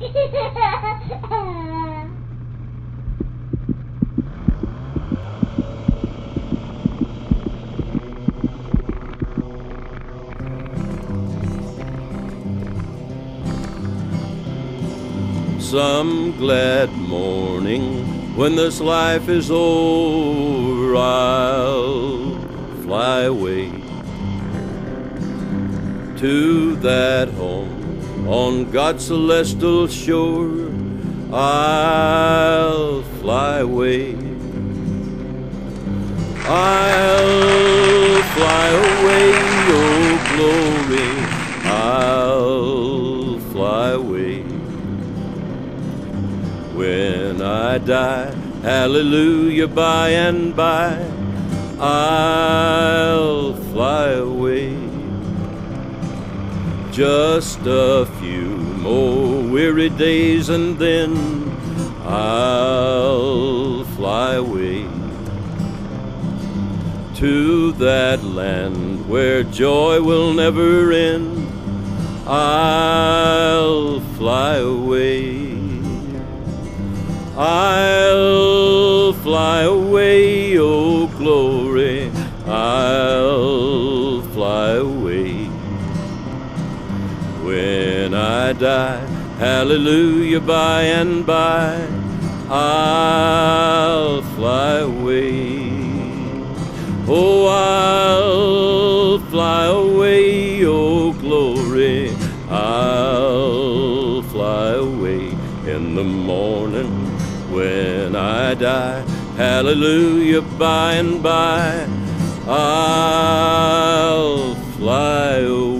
Some glad morning when this life is over, I'll fly away to that home on God's celestial shore. I'll fly away. I'll fly away, oh glory. I'll fly away. When I die, hallelujah, by and by, I'll fly away. Just a few more weary days and then I'll fly away to that land where joy will never end. I'll fly away. I'll fly away, oh glory, I'll fly away. When I die, hallelujah, by and by, I'll fly away. Oh, I'll fly away, oh glory, I'll fly away in the morning. When I die, hallelujah, by and by, I'll fly away.